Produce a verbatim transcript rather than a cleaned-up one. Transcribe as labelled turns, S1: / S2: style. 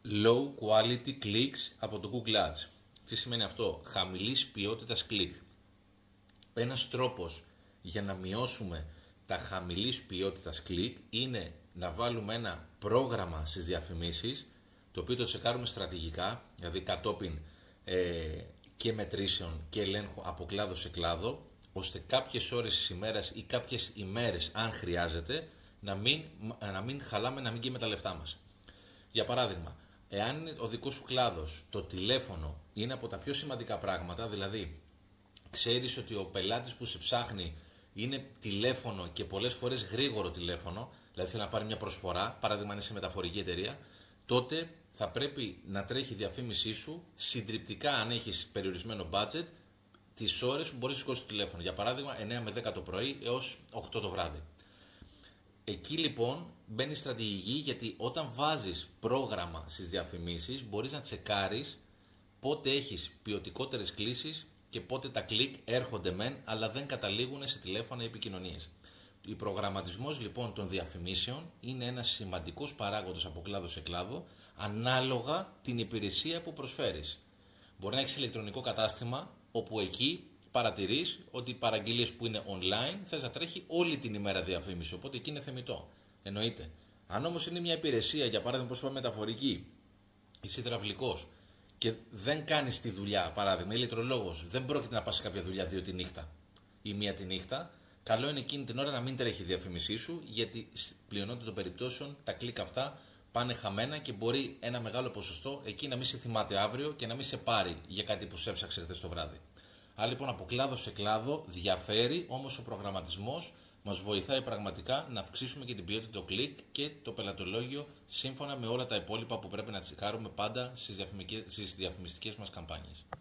S1: Low quality clicks από το Google Ads. Τι σημαίνει αυτό? Χαμηλής ποιότητας κλικ. Ένας τρόπος για να μειώσουμε τα χαμηλής ποιότητας κλικ είναι να βάλουμε ένα πρόγραμμα στις διαφημίσεις, το οποίο το τσεκάρουμε στρατηγικά, δηλαδή κατόπιν ε, και μετρήσεων και ελέγχου από κλάδο σε κλάδο, ώστε κάποιες ώρες της ημέρας ή κάποιες ημέρες, αν χρειάζεται, να μην, να μην χαλάμε, να μην καίμε τα λεφτά μας. Για παράδειγμα, εάν ο δικός σου κλάδος, το τηλέφωνο, είναι από τα πιο σημαντικά πράγματα, δηλαδή ξέρεις ότι ο πελάτης που σε ψάχνει είναι τηλέφωνο και πολλές φορές γρήγορο τηλέφωνο, δηλαδή θέλει να πάρει μια προσφορά, παράδειγμα αν είσαι μεταφορική εταιρεία, τότε θα πρέπει να τρέχει η διαφήμισή σου συντριπτικά, αν έχεις περιορισμένο budget, τις ώρες που μπορείς να σηκώσεις το τηλέφωνο. Για παράδειγμα, εννιά με δέκα το πρωί έως οκτώ το βράδυ. Εκεί λοιπόν μπαίνει στρατηγική, γιατί όταν βάζεις πρόγραμμα στις διαφημίσεις μπορείς να τσεκάρεις πότε έχεις ποιοτικότερες κλήσεις και πότε τα κλικ έρχονται μεν, αλλά δεν καταλήγουν σε τηλέφωνα ή επικοινωνίες. Ο προγραμματισμός λοιπόν των διαφημίσεων είναι ένας σημαντικός παράγοντας από κλάδο σε κλάδο, ανάλογα την υπηρεσία που προσφέρεις. Μπορεί να έχεις ηλεκτρονικό κατάστημα, όπου εκεί παρατηρείς ότι οι παραγγελίες που είναι online θες να τρέχει όλη την ημέρα διαφήμιση, οπότε εκεί είναι θεμιτό. Εννοείται. Αν όμως είναι μια υπηρεσία, για παράδειγμα, πώς είπαμε, μεταφορική, είσαι υδραυλικός και δεν κάνεις τη δουλειά, παράδειγμα, ηλεκτρολόγος, δεν πρόκειται να πας σε κάποια δουλειά δύο τη νύχτα ή μία τη νύχτα, καλό είναι εκείνη την ώρα να μην τρέχει η διαφήμισή σου, γιατί πλειονότητα των περιπτώσεων τα κλικ αυτά πάνε χαμένα και μπορεί ένα μεγάλο ποσοστό εκεί να μην σε θυμάται αύριο και να μην σε πάρει για κάτι που σε έψαξε χθες το βράδυ. Άρα λοιπόν από κλάδο σε κλάδο διαφέρει, όμως ο προγραμματισμός μας βοηθάει πραγματικά να αυξήσουμε και την ποιότητα του κλικ και το πελατολόγιο, σύμφωνα με όλα τα υπόλοιπα που πρέπει να τσεκάρουμε πάντα στις διαφημιστικές μας καμπάνιες.